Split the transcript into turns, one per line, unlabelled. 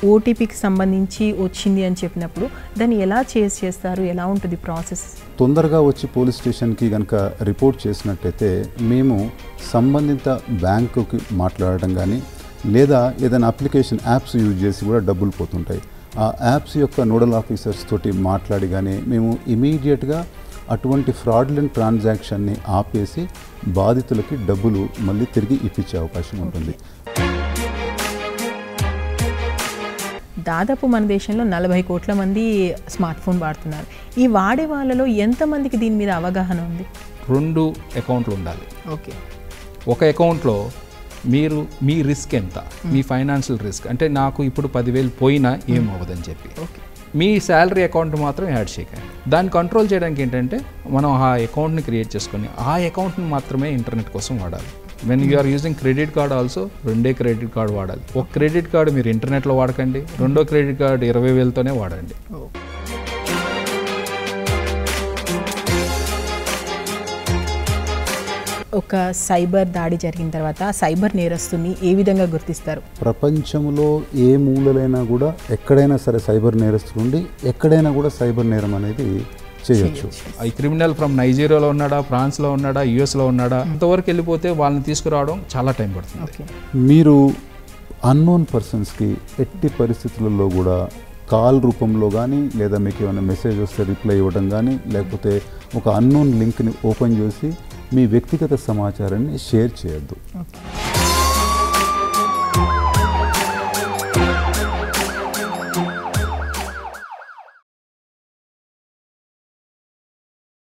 ఓటీపీకి సంబంధించి వచ్చింది అని చెప్పినప్పుడు దాన్ని ఎలా చేస్తారు, ఎలా ఉంటుంది ప్రాసెస్?
తొందరగా వచ్చి పోలీస్ స్టేషన్కి కనుక రిపోర్ట్ చేసినట్టయితే మేము సంబంధిత బ్యాంకుకి మాట్లాడడం కానీ లేదా ఏదైనా అప్లికేషన్ యాప్స్ యూజ్ చేసి కూడా డబ్బులు పోతుంటాయి. ఆ యాప్స్ యొక్క నోడల్ ఆఫీసర్స్ తోటి మాట్లాడి కానీ మేము ఇమీడియట్గా అటువంటి ఫ్రాడ్లెంట్ ట్రాన్సాక్షన్ని ఆపేసి బాధితులకి డబ్బులు మళ్ళీ తిరిగి ఇప్పించే అవకాశం ఉంటుంది.
దాదాపు మన దేశంలో 40 కోట్ల మంది స్మార్ట్ ఫోన్ వాడుతున్నారు. ఈ వాడే వాళ్ళలో ఎంతమందికి దీని మీద అవగాహన ఉంది?
2 అకౌంట్లు ఉండాలి.
ఓకే.
ఒక అకౌంట్లో మీరు మీ రిస్క్ ఎంత, మీ ఫైనాన్షియల్ రిస్క్ అంటే నాకు ఇప్పుడు 10,000 పోయినా ఏం అవ్వదని చెప్పి మీ శాలరీ అకౌంట్ మాత్రం యాడ్ చేయకండి. దాన్ని కంట్రోల్ చేయడానికి ఏంటంటే మనం ఆ అకౌంట్ని క్రియేట్ చేసుకొని ఆ అకౌంట్ని మాత్రమే ఇంటర్నెట్ కోసం వాడాలి. When you are using credit card also 2 credit card వాడాలి. ఒక క్రెడిట్ కార్డు మీరు ఇంటర్నెట్లో వాడకండి, 2వ క్రెడిట్ కార్డు 20,000తోనే వాడండి.
ఒక సైబర్ దాడి జరిగిన తర్వాత సైబర్ నేరస్తుని ఏ విధంగా గుర్తిస్తారు?
ప్రపంచంలో ఏ మూలలైనా కూడా ఎక్కడైనా సరే సైబర్ నేరస్తులు ఉండి ఎక్కడైనా కూడా సైబర్ నేరం అనేది చేయొచ్చు.
ఈ క్రిమినల్ ఫ్రమ్ నైజీరియాలో ఉన్నాడా, ఫ్రాన్స్లో ఉన్నాడా, యుఎస్లో ఉన్నాడా, అంతవరకు వెళ్ళిపోతే వాళ్ళని తీసుకురావడం చాలా టైం పడుతుంది.
మీరు అన్నోన్ పర్సన్స్కి ఎట్టి పరిస్థితులలో కూడా కాల్ రూపంలో కానీ లేదా మీకు ఏమైనా మెసేజ్ వస్తే రిప్లై ఇవ్వడం కానీ లేకపోతే ఒక అన్నోన్ లింక్ని ఓపెన్ చేసి మీ వ్యక్తిగత సమాచారాన్ని షేర్ చేయొద్దు.